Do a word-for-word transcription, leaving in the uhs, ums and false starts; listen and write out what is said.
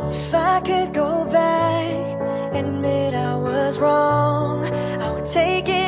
If I could go back and admit I was wrong, I would take it